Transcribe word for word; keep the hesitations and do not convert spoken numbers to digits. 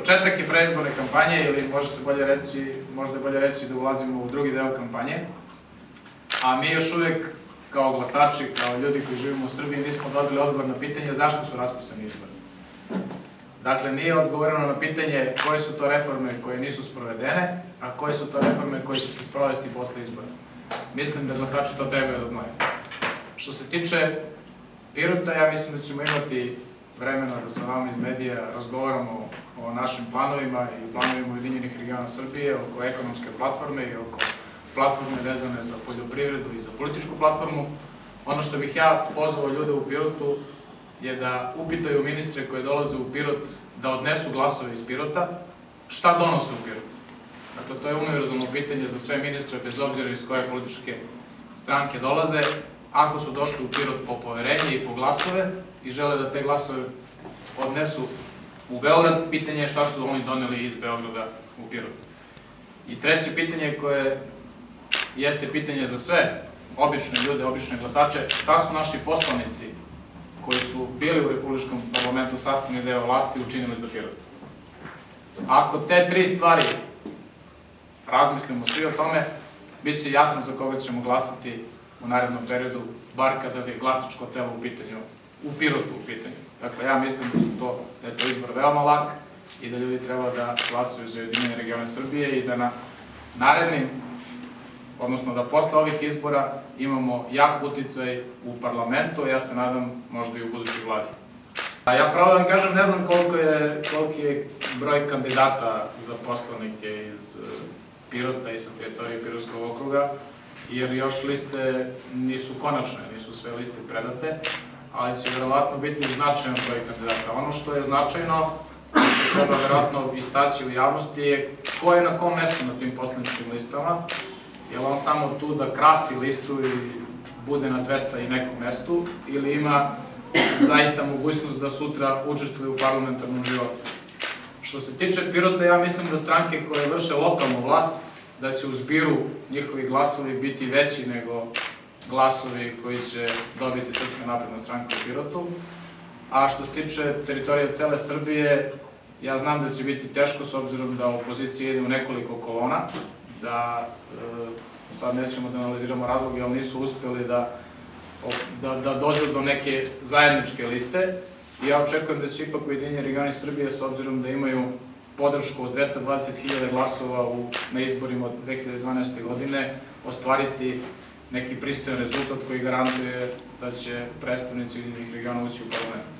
početak je preizborne kampanje, ili može se bolje reći, možda je bolje reći da ulazimo u drugi deo kampanje, a mi još uvek kao glasači, kao ljudi koji živimo u Srbiji, nismo dobili odgovor na pitanje zašto su raspisani izbori. Dakle, nije odgovoreno na pitanje koje su to reforme koje nisu sprovedene, a koje su to reforme koje će se sprovesti posle izbora. Mislim da glasači to trebaju da znaju. Što se tiče Pirota, ja mislim da ćemo imati vremena da sa vama iz medija razgovaramo o našim planovima i planovima Ujedinjenih regiona Srbije, oko ekonomske platforme i oko platforme vezane za poljoprivredu i za političku platformu. Ono što bih ja pozvao ljude u Pirotu je da upitaju ministre koje dolaze u Pirot da odnesu glasove iz Pirota, šta donose u Pirot. Dakle, to je univerzalno pitanje za sve ministre, bez obzira iz koje političke stranke dolaze. Ako su došli u Pirot po poverenje i po glasove i žele da te glasove odnesu u Beograd, pitanje je šta su oni doneli iz Beograda u Pirot. I treće pitanje koje jeste pitanje za sve obične ljude, obične glasače, šta su naši poslanici koji su bili u Republičkom parlamentu sastavni deo vlasti učinili za Pirot. Ako te tri stvari razmislimo svi o tome, bit će jasno za koga ćemo glasati u narednom periodu, bar kada je glasačko telo u pitanju, u Pirotu u pitanju. Dakle, ja mislim da su to, da je to izbor veoma lak i da ljudi treba da glasaju za Ujedinjene regione Srbije i da na narednim, odnosno da posle ovih izbora imamo jak uticaj u parlamentu, a ja se nadam možda i u budućoj vladi. Ja pravo da vam kažem, ne znam koliki je broj kandidata za poslanike iz Pirota i sa teritorije Pirotskog okruga, jer još liste nisu konačne, nisu sve liste predate, ali će verovatno biti značajan broj kandidata. Ono što je značajno, što treba verovatno istaći u javnosti, je ko je na kom mestu na tim poslaničkim listama. Je li on samo tu da krasi listu i bude na dvesta i nekom mestu, ili ima zaista mogućnost da sutra učestvuje u parlamentarnom životu. Što se tiče Pirota, ja mislim da stranke koje vrše lokalnu vlast, da će u zbiru njihovi glasovi biti veći nego glasovi koji će dobiti Srpska napredna stranka u Pirotu. A što se tiče teritorije cele Srbije, ja znam da će biti teško s obzirom da opozicija ide u nekoliko kolona, da sad nećemo da analiziramo razloge, ali nisu uspeli da dođu do neke zajedničke liste. I ja očekujem da će ipak Ujedinjeni regioni Srbije, s obzirom da imaju podršku od dvesta dvadeset hiljada glasova na izborima od dve hiljade dvanaeste. godine, ostvariti neki pristojan rezultat koji garantuje da će predstavnici Ujedinjenih regiona ući u parlament.